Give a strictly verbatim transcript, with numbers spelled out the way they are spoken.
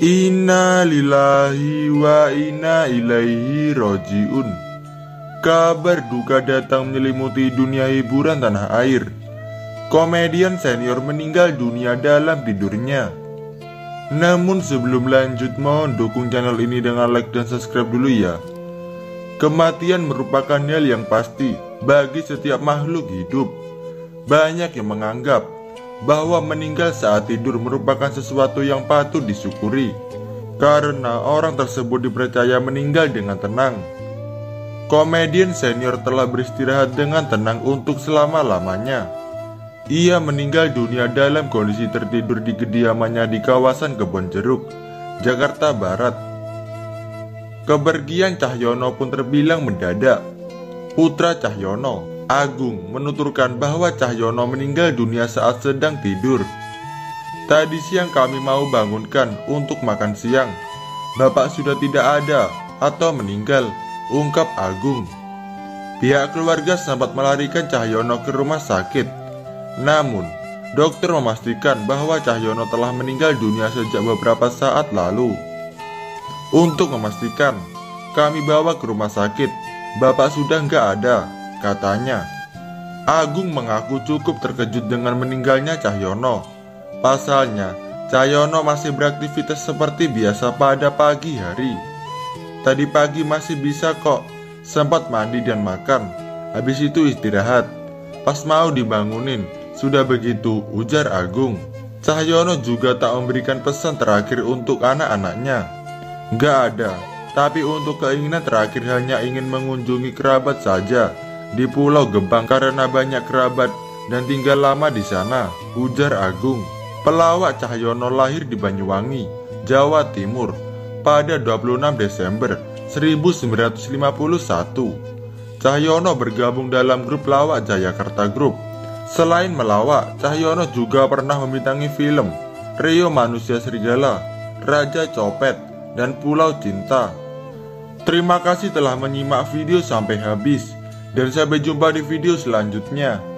Inna lillahi wa inna ilaihi roji'un. Kabar duka datang menyelimuti dunia hiburan tanah air. Komedian senior meninggal dunia dalam tidurnya. Namun sebelum lanjut, mohon dukung channel ini dengan like dan subscribe dulu ya. Kematian merupakan hal yang pasti bagi setiap makhluk hidup. Banyak yang menganggap bahwa meninggal saat tidur merupakan sesuatu yang patut disyukuri, karena orang tersebut dipercaya meninggal dengan tenang. Komedian senior telah beristirahat dengan tenang untuk selama-lamanya. Ia meninggal dunia dalam kondisi tertidur di kediamannya di kawasan Kebonjeruk, Jakarta Barat. Kepergian Cahyono pun terbilang mendadak. Putra Cahyono, Agung, menuturkan bahwa Cahyono meninggal dunia saat sedang tidur. Tadi siang kami mau bangunkan untuk makan siang. Bapak sudah tidak ada atau meninggal, ungkap Agung. Pihak keluarga sempat melarikan Cahyono ke rumah sakit. Namun, dokter memastikan bahwa Cahyono telah meninggal dunia sejak beberapa saat lalu. Untuk memastikan, kami bawa ke rumah sakit. Bapak sudah nggak ada, katanya. Agung mengaku cukup terkejut dengan meninggalnya Cahyono. Pasalnya, Cahyono masih beraktivitas seperti biasa pada pagi hari. Tadi pagi masih bisa kok, sempat mandi dan makan. Habis itu istirahat. Pas mau dibangunin, sudah begitu, ujar Agung. Cahyono juga tak memberikan pesan terakhir untuk anak-anaknya. Nggak ada, tapi untuk keinginan terakhir hanya ingin mengunjungi kerabat saja di Pulau Gebang karena banyak kerabat dan tinggal lama di sana, ujar Agung. Pelawak Cahyono lahir di Banyuwangi, Jawa Timur pada dua puluh enam Desember seribu sembilan ratus lima puluh satu. Cahyono bergabung dalam grup lawak Jayakarta Group. Selain melawak, Cahyono juga pernah membintangi film Rio Manusia Serigala, Raja Copet, dan Pulau Cinta. Terima kasih telah menyimak video sampai habis, dan sampai jumpa di video selanjutnya.